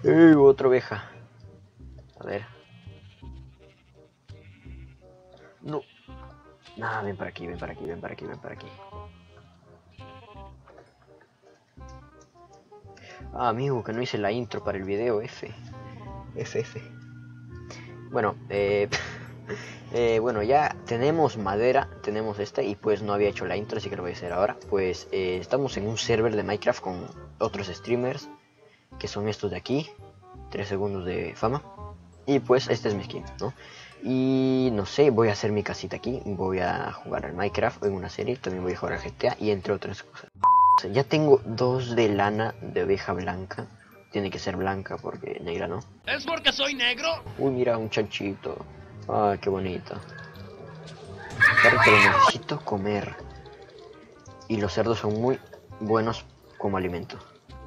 Otra oveja. A ver. No. Nah, ven para aquí, ven para aquí, ven para aquí, ven para aquí. Ah, amigo, que no hice la intro para el video, F. Bueno, bueno, ya tenemos madera, tenemos esta y pues no había hecho la intro, así que lo voy a hacer ahora. Pues estamos en un server de Minecraft con otros streamers, que son estos de aquí, 3 segundos de fama. Y pues este es mi skin, ¿no? Y no sé, voy a hacer mi casita aquí, voy a jugar al Minecraft en una serie, también voy a jugar al GTA y entre otras cosas. O sea, ya tengo 2 de lana de oveja blanca. Tiene que ser blanca porque negra no. ¿Es porque soy negro? Uy, mira, un chanchito. Ay, qué bonito. Pero necesito comer. Y los cerdos son muy buenos como alimento.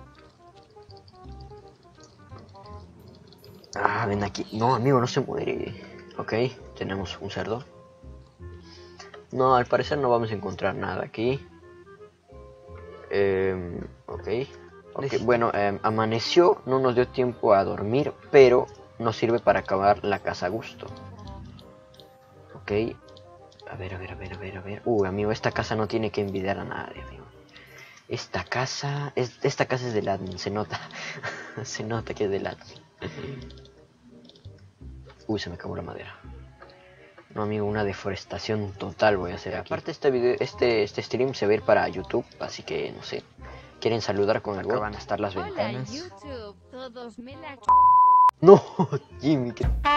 Ah, ven aquí. No, amigo, no se muere. Ok, tenemos un cerdo. No, al parecer no vamos a encontrar nada aquí. Ok. Bueno, amaneció, no nos dio tiempo a dormir, pero nos sirve para acabar la casa a gusto. Ok. A ver. Amigo, esta casa no tiene que envidiar a nadie, amigo. Esta casa es de Latin, se nota. Se nota que es de Latin. Uy, se me acabó la madera. No, amigo, una deforestación total voy a hacer aquí. Aparte este stream se va a ir para YouTube, así que no sé. ¿Quieren saludar con algo? Van a estar las ventanas. Hola YouTube, todos me la... No, Jimmy.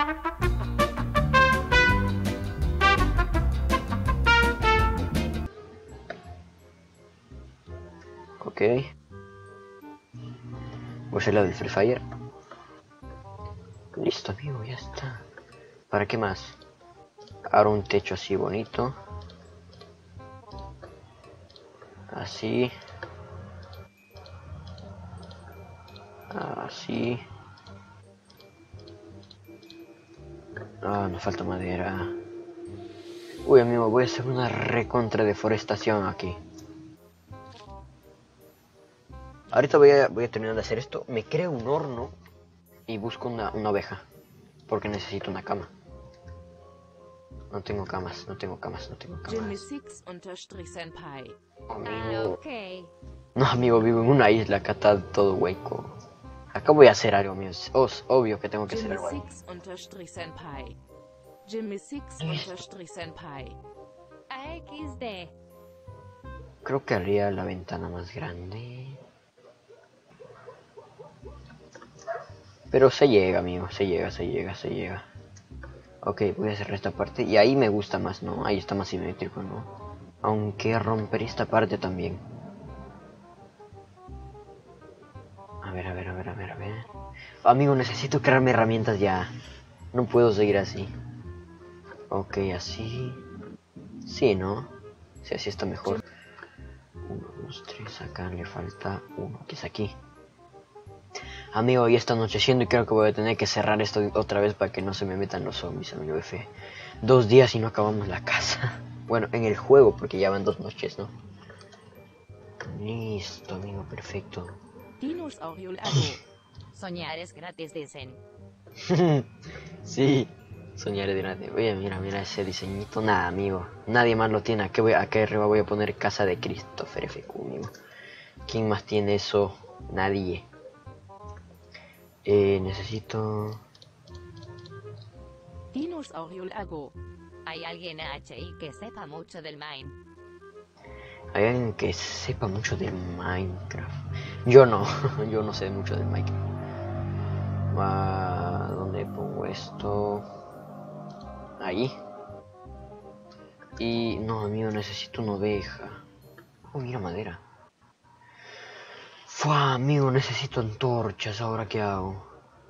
Ok. Voy a hacer la del Free Fire. Listo, amigo, ya está. ¿Para qué más? Ahora un techo así bonito. Así. Así. Ah, me falta madera. Uy, amigo, voy a hacer una recontra deforestación aquí. Ahorita voy a terminar de hacer esto. Me creo un horno y busco una oveja. Porque necesito una cama. No tengo camas. Jimmy6_senpai. Amigo. Ok. No, amigo, vivo en una isla. Acá está todo hueco. Acá voy a hacer algo, amigo. Es obvio que tengo que hacer algo ahí. Jimmy6_senpai. Jimmy6_senpai. AXD. Creo que haría la ventana más grande. Pero se llega, amigo. Se llega. Ok, voy a cerrar esta parte. Y ahí me gusta más, ¿no? Ahí está más simétrico, ¿no? Aunque romper esta parte también. A ver. Amigo, necesito crearme herramientas ya. No puedo seguir así. Ok, así. Sí, ¿no? Sí, así está mejor. 1, 2, 3. Acá le falta 1, que es aquí. Amigo, ya está anocheciendo y creo que voy a tener que cerrar esto otra vez para que no se me metan los zombies, amigo F. 2 días y no acabamos la casa. Bueno, en el juego, porque ya van 2 noches, ¿no? Listo, amigo, perfecto. Soñar es gratis, dicen. Sí, soñar es gratis. Oye, mira ese diseñito. Nada, amigo. Nadie más lo tiene. Acá arriba voy a poner casa de Christopher FQ, amigo. ¿Quién más tiene eso? Nadie. Necesito... Hay alguien HI que sepa mucho del Mine. Hay alguien que sepa mucho de Minecraft. Yo no, yo no sé mucho de Minecraft. ¿Dónde pongo esto? Ahí. Y no, amigo, necesito una oveja. Oh, mira, madera. Fua, amigo, necesito antorchas. ¿Ahora qué hago?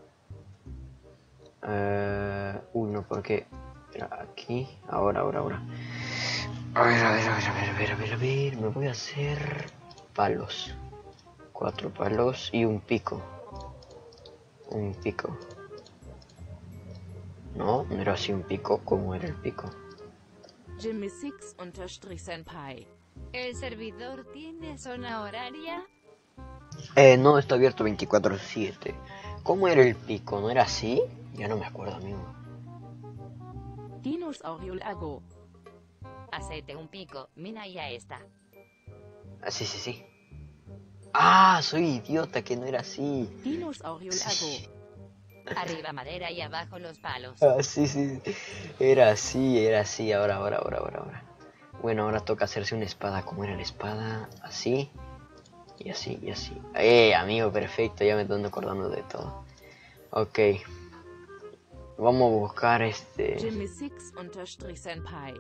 Uy, no, porque... Aquí. Ahora. A ver. Me voy a hacer palos. 4 palos y un pico. No era así un pico. ¿Cómo era el pico? Jimmy6_senpai. ¿El servidor tiene zona horaria? No, está abierto 24/7. ¿Cómo era el pico? ¿No era así? Ya no me acuerdo, amigo. Dinosauriolago. Hacete un pico, mira ya está. Ah, sí, sí, sí. Ah, soy idiota, que no era así. Dinosauriolago. Arriba madera y abajo los palos. Ah, sí, sí. Era así. Ahora. Bueno, ahora toca hacerse una espada. ¿Cómo era la espada? Así. Y así, y así. Amigo, perfecto. Ya me estoy acordando de todo. Ok. Vamos a buscar Jimmy Six _ Senpai.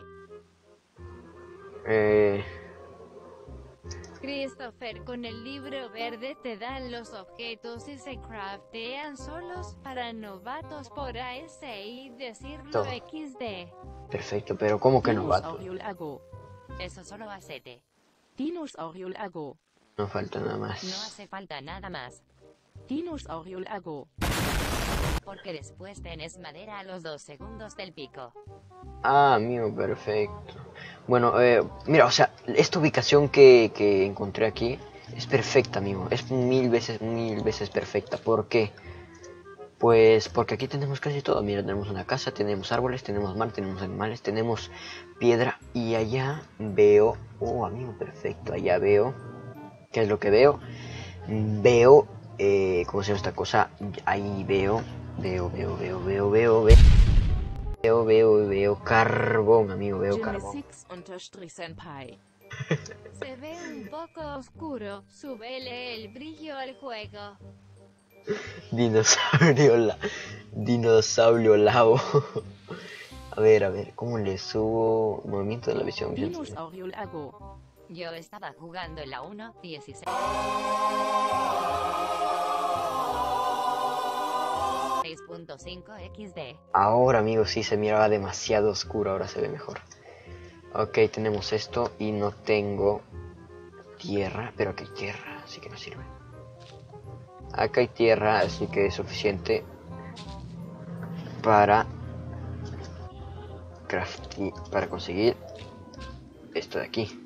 Christopher, con el libro verde te dan los objetos y se craftean solos para novatos por ASI decirlo Todo. XD. Perfecto, pero ¿cómo que novato? Dinosauriolago. Eso solo hacete. Dinosauriolago. No falta nada No más. hace falta nada más. Dinosauriolago. Porque después tenés madera a los 2 segundos del pico. Ah, amigo, perfecto. Bueno, mira, o sea, esta ubicación que encontré aquí es perfecta, amigo. Es mil veces perfecta. ¿Por qué? Pues porque aquí tenemos casi todo. Mira, tenemos una casa, tenemos árboles, tenemos mar, tenemos animales, tenemos piedra. Y allá veo... Oh, amigo, perfecto. Allá veo... ¿Qué es lo que veo? Veo... ¿cómo se llama esta cosa? Ahí veo... Veo carbón, amigo, veo Jimmy carbón. Six _ Senpai. Se ve un poco oscuro. Súbele el brillo al juego. Dinosaurio lavo. A ver, ¿cómo le subo? Movimiento de la visión. Dinosauriolago. Yo estaba jugando en la 1.16. 6.5 XD. Ahora, amigo, sí se miraba demasiado oscuro, ahora se ve mejor. Ok, tenemos esto y no tengo tierra, pero aquí hay tierra, así que no sirve. Acá hay tierra, así que es suficiente para para conseguir esto de aquí.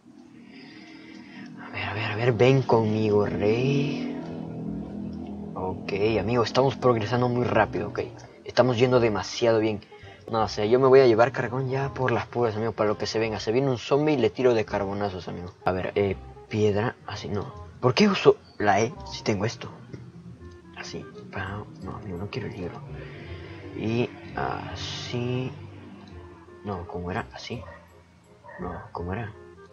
A ver, ven conmigo, rey. Ok, amigo, estamos progresando muy rápido, ok. Estamos yendo demasiado bien. No, o sea, yo me voy a llevar carbón ya por las puras, amigo, para lo que se venga. Se viene un zombie y le tiro de carbonazos, amigo. A ver, piedra, así no. ¿Por qué uso la E si tengo esto? Así, no, amigo, no quiero el libro. Y así... No, ¿cómo era? Así. No, ¿cómo era?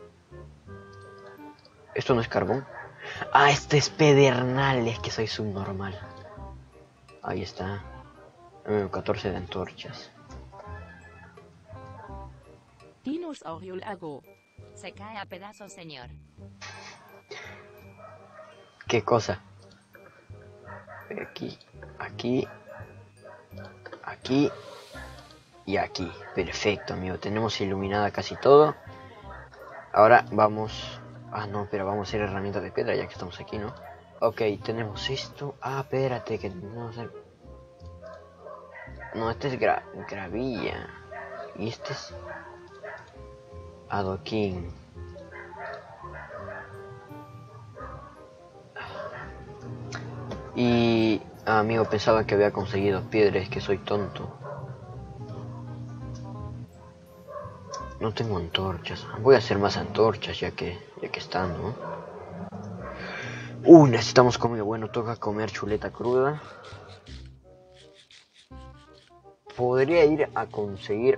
Esto no es carbón. Ah, este es pedernal, es que soy subnormal. Ahí está. 14 de antorchas. Dinosauriolago. Se cae a pedazos, señor. ¿Qué cosa? Aquí y aquí. Perfecto, amigo. Tenemos iluminada casi todo. Ahora vamos... Ah, no, pero vamos a hacer herramientas de piedra ya que estamos aquí, ¿no? Ok, tenemos esto. Ah, espérate, que no sé. No, este es gravilla. Y este es adoquín. Y... amigo, pensaba que había conseguido piedra, es que soy tonto. No tengo antorchas. Voy a hacer más antorchas ya que están, ¿no? Necesitamos comida. Bueno, toca comer chuleta cruda. Podría ir a conseguir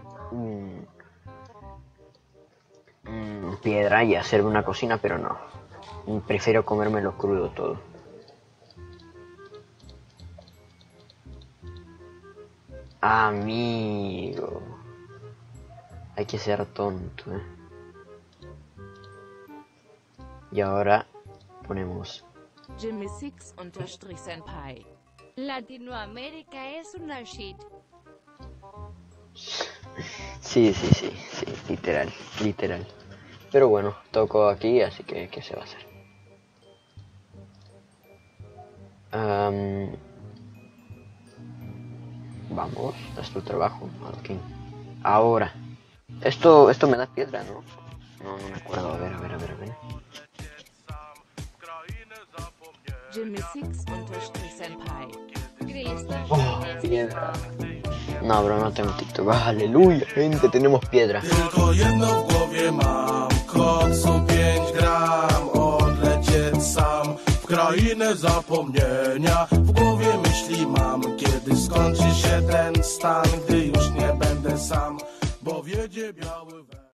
piedra y hacerme una cocina, pero no. Prefiero comérmelo crudo todo. Amigo. Hay que ser tonto, ¿eh? Y ahora ponemos... Jimmy Six _ Senpai. Latinoamérica es una shit. Sí, literal. Pero bueno, toco aquí, así que ¿qué se va a hacer? Vamos, haz tu trabajo, okay. Ahora, esto me da piedra, ¿no? No me acuerdo, a ver. Jimmy6_Senpai. Cristo. No, bro, no tengo TikTok. Aleluya, gente, tenemos piedra. Tylko jedno w głowie mam, koksu 5 gram, odlecieć sam w krainę zapomnienia. W głowie myśli mam, kiedy skończy się ten stan, gdy już nie będę sam, bo wiedzie biały